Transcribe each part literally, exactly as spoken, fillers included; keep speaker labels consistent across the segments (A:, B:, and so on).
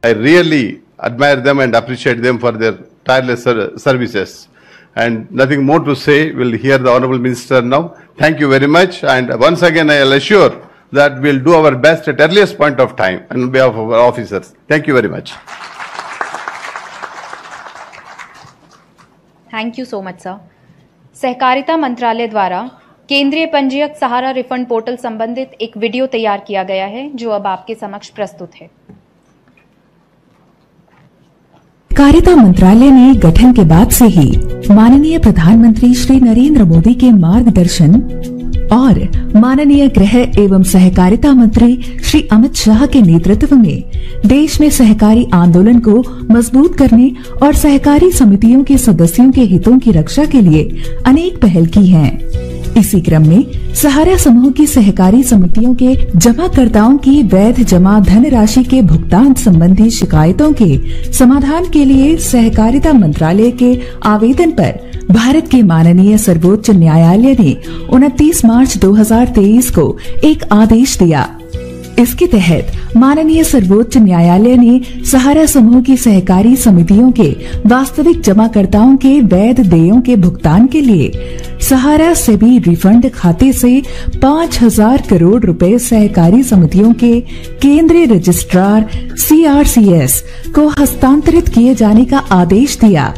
A: I really admire them and appreciate them for their tireless services. And nothing more to say. We'll hear the Honorable Minister now. Thank you very much. And once again, I'll assure that we'll do our best at earliest point of time on behalf of our officers. Thank you very much.
B: Thank you so much, sir. सहकारिता मंत्रालय द्वारा केंद्रीय पंजीयक सहारा refund portal संबंधित एक video तैयार किया गया है, जो अब आपके समक्ष प्रस्तुत है।
C: सहकारिता मंत्रालय में गठन के बाद से ही माननीय प्रधानमंत्री श्री नरेंद्र मोदी के मार्गदर्शन और माननीय गृह एवं सहकारिता मंत्री श्री अमित शाह के नेतृत्व में देश में सहकारी आंदोलन को मजबूत करने और सहकारी समितियों के सदस्यों के हितों की रक्षा के लिए अनेक पहल की हैं। इसी क्रम में सहारा समूह की सहकारी समितियों के जमाकर्ताओं की वैध जमा धन राशि के भुगतान संबंधी शिकायतों के समाधान के लिए सहकारिता मंत्रालय के आवेदन पर भारत के माननीय सर्वोच्च न्यायालय ने उनतीस मार्च दो हज़ार तेईस को एक आदेश दिया। इसके तहत माननीय सर्वोच्च न्यायालय ने सहारा समूह की सहकारी समितियों के वास्तविक जमाकर्ताओं के वैध देयों के भुगतान के लिए सहारा सेबी रिफंड खाते से पाँच हजार करोड़ रुपए सहकारी समितियों के केंद्रीय registrar C R C S को हस्तांतरित किए जाने का आदेश दिया।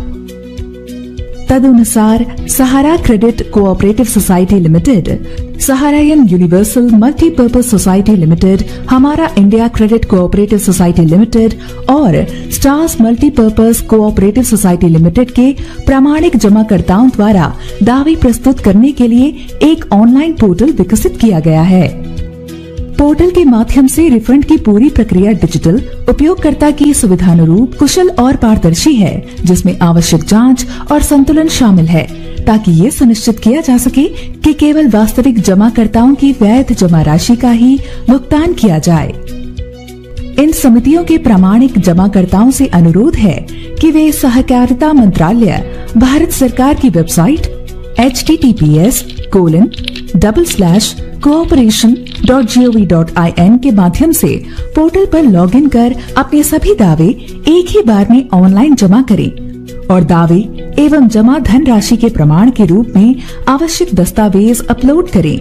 C: तदनुसार Sahara credit cooperative society limited, Saharayan universal multipurpose society limited, Hamara India credit cooperative society limited और stars multipurpose cooperative society limited के प्रामाणिक जमाकर्ताओं द्वारा दावे प्रस्तुत करने के लिए एक ऑनलाइन पोर्टल विकसित किया गया है। पोर्टल के माध्यम से रिफंड की पूरी प्रक्रिया डिजिटल, उपयोगकर्ता की सुविधानुरूप, कुशल और पारदर्शी है, जिसमें आवश्यक जांच और संतुलन शामिल है, ताकि ये सुनिश्चित किया जा सके कि केवल वास्तविक जमाकर्ताओं की वैध जमा राशि का ही भुगतान किया जाए। इन समितियों के प्रामाणिक जमाकर्ताओं से अनुरोध है कि वे सहकारिता मंत्रालय, भारत सरकार की website H T T P S colon double slash cooperation dot G O V dot I N के माध्यम से पोर्टल पर लॉगिन कर अपने सभी दावे एक ही बार में ऑनलाइन जमा करें और दावे एवं जमा धन राशि के प्रमाण के रूप में आवश्यक दस्तावेज अपलोड करें।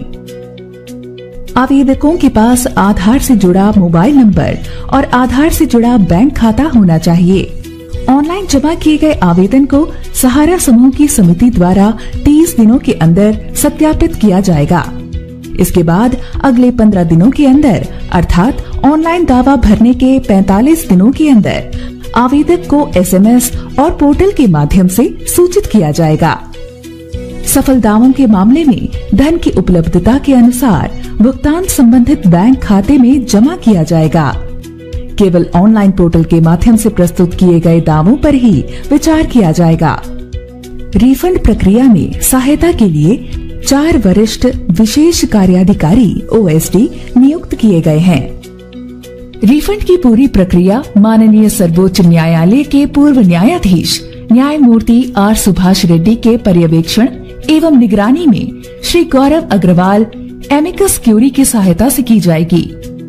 C: आवेदकों के पास आधार से जुड़ा मोबाइल नंबर और आधार से जुड़ा बैंक खाता होना चाहिए। ऑनलाइन जमा किए गए आवेदन को सहारा समूह की समिति द्वारा तीस दिनों के अंदर सत्यापित किया जाएगा। इसके बाद अगले पंद्रह दिनों के अंदर अर्थात ऑनलाइन दावा भरने के पैंतालीस दिनों के अंदर आवेदक को एस एम एस और पोर्टल के माध्यम से सूचित किया जाएगा। सफल दावों के मामले में धन की उपलब्धता के अनुसार भुगतान संबंधित बैंक खाते में जमा किया जाएगा। केवल ऑनलाइन पोर्टल के माध्यम से प्रस्तुत किए गए दावों पर ही विचार किया जाएगा। रिफंड प्रक्रिया में सहायता के लिए चार वरिष्ठ विशेष कार्याधिकारी ओ एस डी नियुक्त किए गए हैं। रिफंड की पूरी प्रक्रिया माननीय सर्वोच्च न्यायालय के पूर्व न्यायाधीश न्यायमूर्ति आर सुभाष रेड्डी के पर्यवेक्षण एवं निगरानी में श्री गौरव अग्रवाल एमिकस क्यूरी की सहायता से की जाएगी।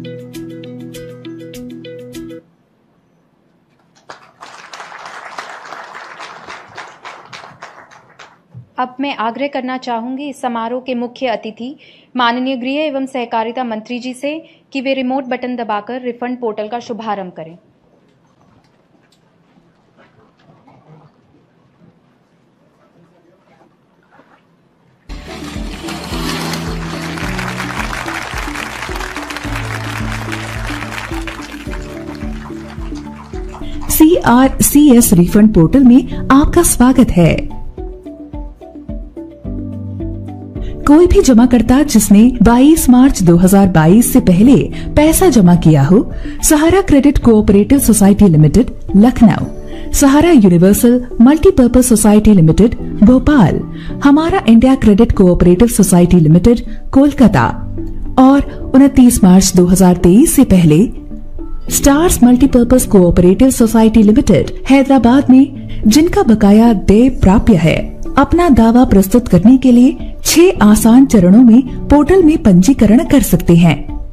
B: अब मैं आग्रह करना चाहूंगी इस समारोह के मुख्य अतिथि माननीय गृह एवं सहकारिता मंत्री जी से कि वे रिमोट बटन दबाकर रिफंड पोर्टल का शुभारंभ करें।
C: C R C S refund portal में आपका स्वागत है। कोई भी जमाकर्ता जिसने बाईस मार्च दो हज़ार बाईस से पहले पैसा जमा किया हो, Sahara credit cooperative society limited Lucknow, Sahara universal multipurpose society limited Bhopal, Hamara India credit cooperative society limited Kolkata और उनतीस मार्च दो हज़ार तेईस से पहले stars multipurpose cooperative society limited Hyderabad में जिनका बकाया देय प्राप्य है, अपना दावा प्रस्तुत करने के लिए छह आसान चरणों में पोर्टल में पंजीकरण कर सकते हैं।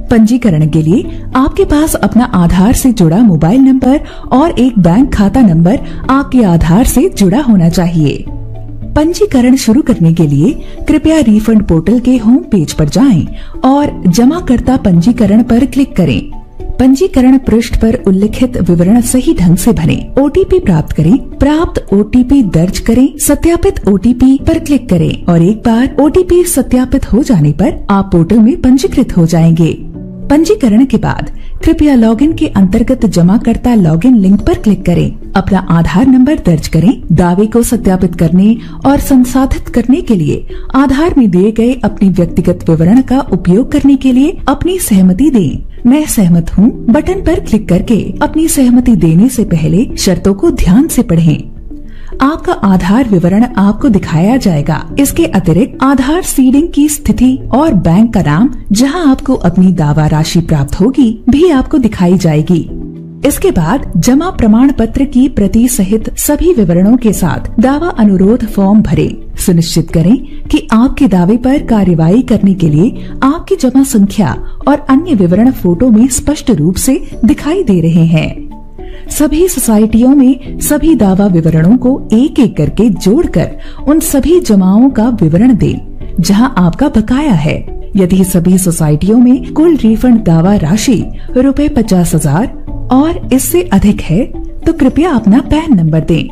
C: पंजीकरण के लिए आपके पास अपना आधार से जुड़ा मोबाइल नंबर और एक बैंक खाता नंबर आपके आधार से जुड़ा होना चाहिए। पंजीकरण शुरू करने के लिए कृपया रिफंड पोर्टल के होम पेज पर जाएं और जमाकर्ता पंजीकरण पर क्लिक करें। पंजीकरण पृष्ठ पर उल्लिखित विवरण सही ढंग से भरें। ओटीपी प्राप्त करें। प्राप्त ओटीपी दर्ज करें। सत्यापित ओटीपी पर क्लिक करें और एक बार ओटीपी सत्यापित हो जाने पर आप पोर्टल में पंजीकृत हो जाएंगे। पंजीकरण के बाद कृपया लॉगिन के अंतर्गत जमाकर्ता लॉगिन लिंक पर क्लिक करें। अपना आधार नंबर दर्ज करें। दावे को सत्यापित करने और संसाधित करने के लिए आधार में दिए गए अपने व्यक्तिगत विवरण का उपयोग करने के लिए अपनी सहमति दें। मैं सहमत हूँ बटन पर क्लिक करके अपनी सहमति देने से पहले शर्तों को ध्यान से पढ़ें। आपका आधार विवरण आपको दिखाया जाएगा। इसके अतिरिक्त आधार सीडिंग की स्थिति और बैंक का नाम जहां आपको अपनी दावा राशि प्राप्त होगी भी आपको दिखाई जाएगी। इसके बाद जमा प्रमाण पत्र की प्रति सहित सभी विवरणों के साथ दावा अनुरोध फॉर्म भरें। सुनिश्चित करें कि आपके दावे पर कार्यवाही करने के लिए आपकी जमा संख्या और अन्य विवरण फोटो में स्पष्ट रूप से दिखाई दे रहे हैं। सभी सोसाइटियों में सभी दावा विवरणों को एक एक करके जोड़कर उन सभी जमाओं का विवरण दें जहां आपका बकाया है। यदि सभी सोसाइटियों में कुल रिफंड दावा राशि रुपए पचास हजार और इससे अधिक है तो कृपया अपना पैन नंबर दें।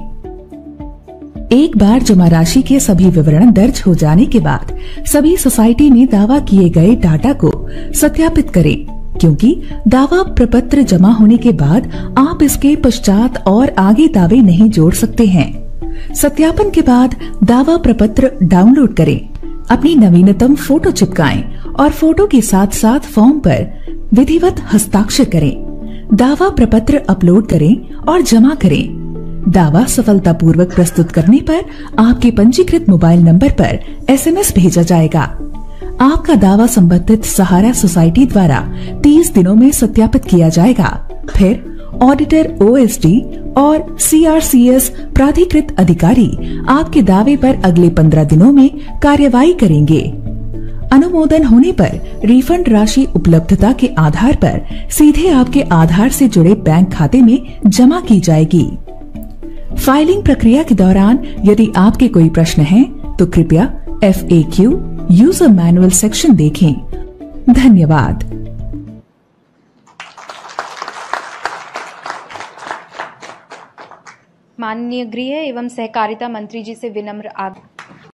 C: एक बार जमा राशि के सभी विवरण दर्ज हो जाने के बाद सभी सोसाइटी में दावा किए गए डाटा को सत्यापित करें, क्योंकि दावा प्रपत्र जमा होने के बाद आप इसके पश्चात और आगे दावे नहीं जोड़ सकते हैं। सत्यापन के बाद दावा प्रपत्र डाउनलोड करें, अपनी नवीनतम फोटो चिपकाएं और फोटो के साथ साथ फॉर्म पर विधिवत हस्ताक्षर करें। दावा प्रपत्र अपलोड करें और जमा करें। दावा सफलतापूर्वक प्रस्तुत करने पर आपके पंजीकृत मोबाइल नंबर पर एसएमएस भेजा जाएगा। आपका दावा संबंधित सहारा सोसाइटी द्वारा तीस दिनों में सत्यापित किया जाएगा। फिर ऑडिटर, ओएसडी और सीआरसीएस प्राधिकृत अधिकारी आपके दावे पर अगले पंद्रह दिनों में कार्यवाही करेंगे। अनुमोदन होने पर रिफंड राशि उपलब्धता के आधार पर सीधे आपके आधार से जुड़े बैंक खाते में जमा की जाएगी। फाइलिंग प्रक्रिया के दौरान यदि आपके कोई प्रश्न हैं, तो कृपया F A Q user manual section देखें। धन्यवाद।
B: माननीय गृह एवं सहकारिता मंत्री जी से विनम्र आग्रह।